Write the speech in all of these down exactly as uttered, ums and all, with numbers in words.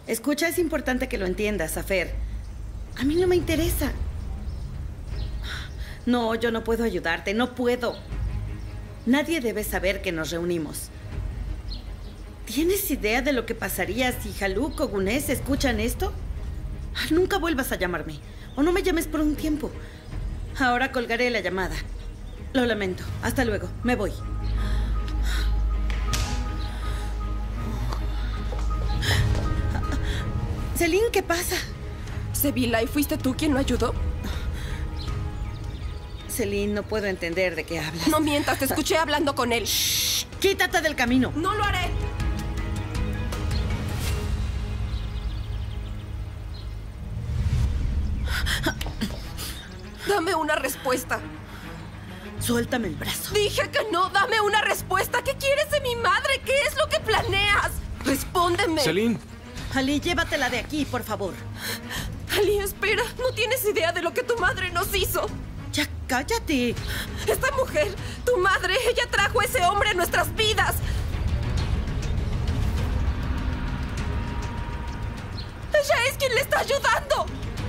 Escucha, es importante que lo entiendas, Afer. A mí no me interesa. No, yo no puedo ayudarte, no puedo. Nadie debe saber que nos reunimos. ¿Tienes idea de lo que pasaría si Haluk o Gunes escuchan esto? Nunca vuelvas a llamarme, o no me llames por un tiempo. Ahora colgaré la llamada. Lo lamento. Hasta luego. Me voy. Celine, ¿qué pasa? Sevilla, ¿y fuiste tú quien lo ayudó? Celine, no puedo entender de qué hablas. No mientas, te escuché hablando con él. Shh, quítate del camino. ¡No lo haré! Dame una respuesta. Suéltame el brazo. Dije que no, dame una respuesta. ¿Qué quieres de mi madre? ¿Qué es lo que planeas? Respóndeme. Celine. Ali, llévatela de aquí, por favor. Ali, espera. No tienes idea de lo que tu madre nos hizo. Ya cállate. Esta mujer, tu madre, ella trajo a ese hombre a nuestras vidas. Ella es quien le está ayudando.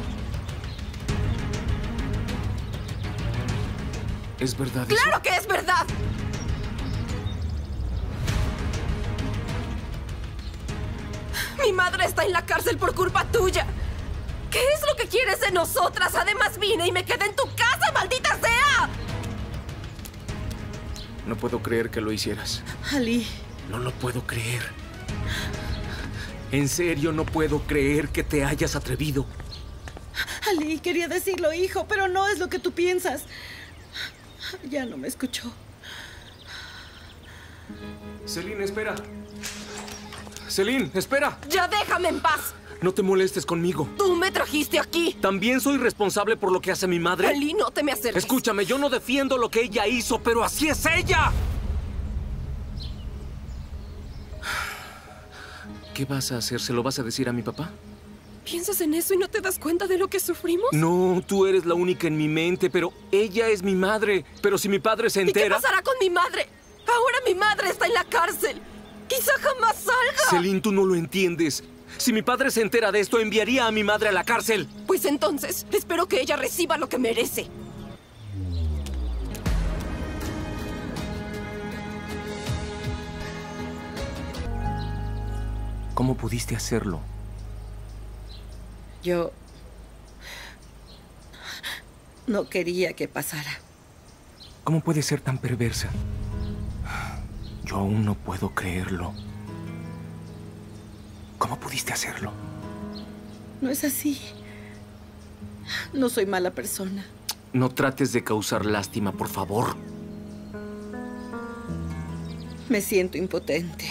¿Es verdad eso? ¡Claro que es verdad! Mi madre está en la cárcel por culpa tuya. ¿Qué es lo que quieres de nosotras? Además vine y me quedé en tu casa, maldita sea. No puedo creer que lo hicieras. Ali. No lo puedo creer. En serio, no puedo creer que te hayas atrevido. Ali, quería decirlo, hijo, pero no es lo que tú piensas. Ya no me escuchó. Celine, espera. Celine, espera. ¡Ya déjame en paz! No te molestes conmigo. ¡Tú me trajiste aquí! ¿También soy responsable por lo que hace mi madre? Ali, no te me acerques. Escúchame, yo no defiendo lo que ella hizo, pero así es ella. ¿Qué vas a hacer? ¿Se lo vas a decir a mi papá? ¿Piensas en eso y no te das cuenta de lo que sufrimos? No, tú eres la única en mi mente, pero ella es mi madre. Pero si mi padre se entera... ¿Y qué pasará con mi madre? Ahora mi madre está en la cárcel. Quizá jamás salga. Celine, tú no lo entiendes. Si mi padre se entera de esto, enviaría a mi madre a la cárcel. Pues entonces, espero que ella reciba lo que merece. ¿Cómo pudiste hacerlo? Yo no quería que pasara. ¿Cómo puede ser tan perversa? Yo aún no puedo creerlo. ¿Cómo pudiste hacerlo? No es así. No soy mala persona. No trates de causar lástima, por favor. Me siento impotente.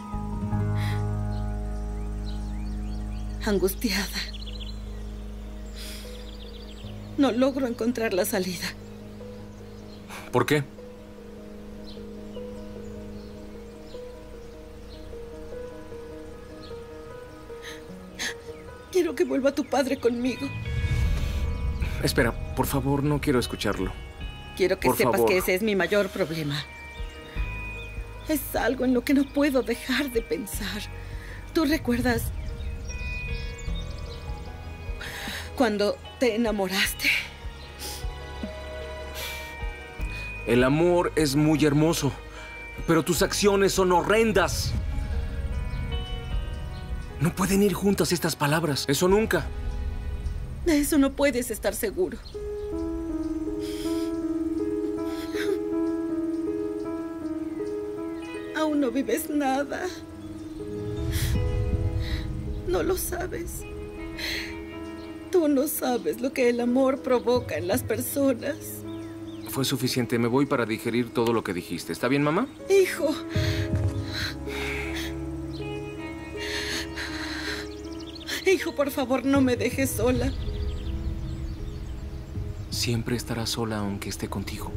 Angustiada. No logro encontrar la salida. ¿Por qué? Quiero que vuelva tu padre conmigo. Espera, por favor, no quiero escucharlo. Quiero que Por sepas favor. que ese es mi mayor problema. Es algo en lo que no puedo dejar de pensar. ¿Tú recuerdas cuando te enamoraste? El amor es muy hermoso, pero tus acciones son horrendas. No pueden ir juntas estas palabras. Eso nunca. De eso no puedes estar seguro. Aún no vives nada. No lo sabes. Tú no sabes lo que el amor provoca en las personas. Fue suficiente. Me voy para digerir todo lo que dijiste. ¿Está bien, mamá? Hijo. Hijo, por favor, no me dejes sola. Siempre estarás sola aunque esté contigo.